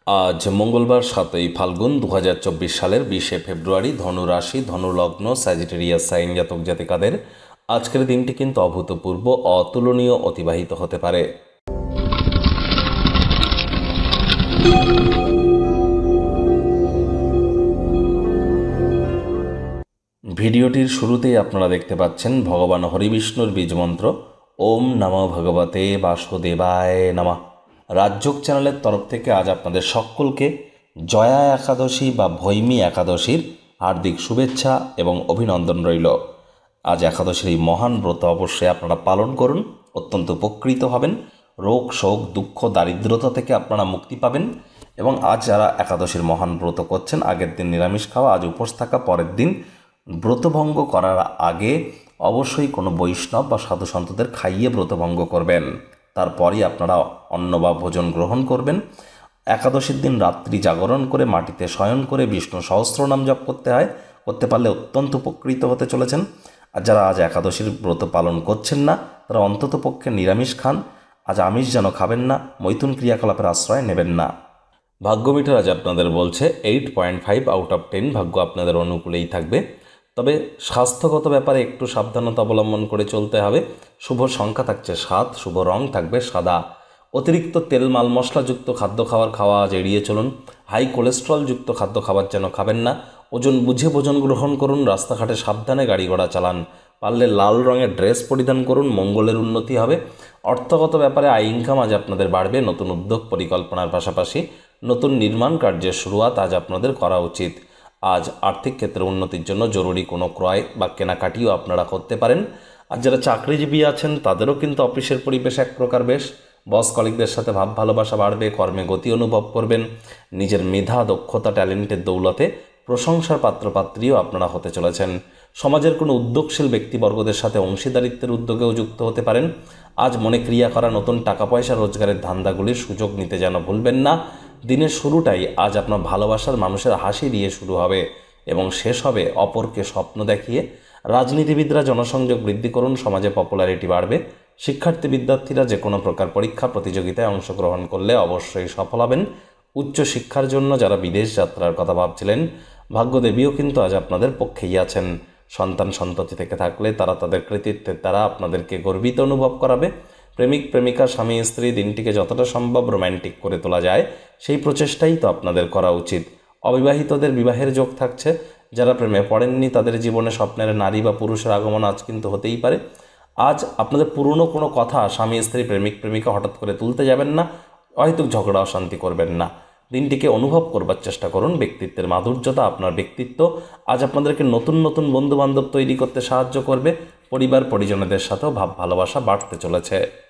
আজ মঙ্গলবার 7ই ফাল্গুন 2024 সালের 20শে ফেব্রুয়ারি। ধনু রাশি, ধনু লগ্ন, স্যাজিটেরিয়াস সাইন জাতক জাতিকাদের আজকের দিনটি কিন্তু অভূতপূর্ব, অতুলনীয় অতিবাহিত হতে পারে। ভিডিওটির শুরুতেই আপনারা দেখতে পাচ্ছেন ভগবান হরিবিষ্ণুর বীজমন্ত্র ওম নমো ভগবতে বাসুদেবায় নমঃ। রাজযোগ চ্যানেলের তরফ থেকে আজ আপনাদের সকলকে জয়া একাদশী বা ভৈমী একাদশীর হার্দিক শুভেচ্ছা এবং অভিনন্দন রইল। আজ একাদশীর এই মহান ব্রত অবশ্যই আপনারা পালন করুন, অত্যন্ত উপকৃত হবেন। রোগ শোক দুঃখ দারিদ্রতা থেকে আপনারা মুক্তি পাবেন। এবং আজ যারা একাদশীর মহান ব্রত করছেন, আগের দিন নিরামিষ খাওয়া, আজ উপোস থাকা, পরের দিন ব্রতভঙ্গ করার আগে অবশ্যই কোনো বৈষ্ণব বা সাধু সন্তদের খাইয়ে ব্রতভঙ্গ করবেন। তারপরই আপনারা অন্ন বা ভোজন গ্রহণ করবেন। একাদশীর দিন রাত্রি জাগরণ করে মাটিতে শয়ন করে বিষ্ণু সহস্রনাম জপ করতে পারলে অত্যন্ত উপকৃত হতে চলেছেন। আর যারা আজ একাদশীর ব্রত পালন করছেন না, তারা অন্তত পক্ষে নিরামিষ খান। আজ আমিষ যেন খাবেন না, মৈথুন ক্রিয়াকলাপের আশ্রয় নেবেন না। ভাগ্য মিটার আজ আপনাদের বলছে 8.5 আউট অফ 10 ভাগ্য আপনাদের অনুকূলেই থাকবে। তবে স্বাস্থ্যগত ব্যাপারে একটু সাবধানতা অবলম্বন করে চলতে হবে। শুভ সংখ্যা থাকছে 7, শুভ রং থাকবে সাদা। অতিরিক্ত তেল মাল মশলাযুক্ত খাদ্য খাওয়া আজ এড়িয়ে চলুন। হাই কোলেস্ট্রলযুক্ত খাদ্য খাবার যেন খাবেন না। ওজন বুঝে ভোজন গ্রহণ করুন। রাস্তাঘাটে সাবধানে গাড়ি ঘোড়া চালান। পারলে লাল রঙের ড্রেস পরিধান করুন, মঙ্গলের উন্নতি হবে। অর্থগত ব্যাপারে আয় ইনকাম আজ আপনাদের বাড়বে। নতুন উদ্যোগ পরিকল্পনার পাশাপাশি নতুন নির্মাণ কার্যের শুরুয়াত আজ আপনাদের করা উচিত। আজ আর্থিক ক্ষেত্রে উন্নতির জন্য জরুরি কোনো ক্রয় বা কেনাকাটিও আপনারা করতে পারেন। আর যারা চাকরিজীবী আছেন তাদেরও কিন্তু অফিসের পরিবেশ এক প্রকার বেশ। বস কলিগদের সাথে ভাব ভালোবাসা বাড়বে, কর্মে গতি অনুভব করবেন। নিজের মেধা দক্ষতা ট্যালেন্টের দৌলতে প্রশংসার পাত্রপাত্রীও আপনারা হতে চলেছেন। সমাজের কোনো উদ্যোগশীল ব্যক্তিবর্গদের সাথে অংশীদারিত্বের উদ্যোগেও যুক্ত হতে পারেন। আজ মনে ক্রিয়া করা নতুন টাকা পয়সা রোজগারের ধান্দাগুলির সুযোগ নিতে যেন ভুলবেন না। দিনের শুরুটাই আজ আপনার ভালোবাসার মানুষের হাসি দিয়ে শুরু হবে এবং শেষ হবে অপরকে স্বপ্ন দেখিয়ে। রাজনীতিবিদরা জনসংযোগ বৃদ্ধি করুন, সমাজে পপুলারিটি বাড়বে। শিক্ষার্থী বিদ্যার্থীরা যে কোনো প্রকার পরীক্ষা প্রতিযোগিতায় অংশগ্রহণ করলে অবশ্যই সফল হবেন। উচ্চ শিক্ষার জন্য যারা বিদেশ যাত্রার কথা ভাবছিলেন, ভাগ্যদেবীও কিন্তু আজ আপনাদের পক্ষেই আছেন। সন্তান সন্ততি থেকে থাকলে তারা তাদের কৃতিত্বের দ্বারা আপনাদেরকে গর্বিত অনুভব করাবে। প্রেমিক প্রেমিকা স্বামী স্ত্রী দিনটিকে যতটা সম্ভব রোম্যান্টিক করে তোলা যায় সেই প্রচেষ্টাই তো আপনাদের করা উচিত। অবিবাহিতদের বিবাহের যোগ থাকছে। যারা প্রেমে পড়েননি তাদের জীবনে স্বপ্নের নারী বা পুরুষের আগমন আজ কিন্তু হতেই পারে। আজ আপনাদের পুরনো কোনো কথা স্বামী স্ত্রী প্রেমিক প্রেমিকা হঠাৎ করে তুলতে যাবেন না, হয়তো ঝগড়া অশান্তি করবেন না। দিনটিকে অনুভব করবার চেষ্টা করুন। ব্যক্তিত্বের মাধুর্যতা, আপনার ব্যক্তিত্ব আজ আপনাদেরকে নতুন নতুন বন্ধুবান্ধব তৈরি করতে সাহায্য করবে। পরিবার পরিজনদের সাথেও ভাব ভালোবাসা বাড়তে চলেছে।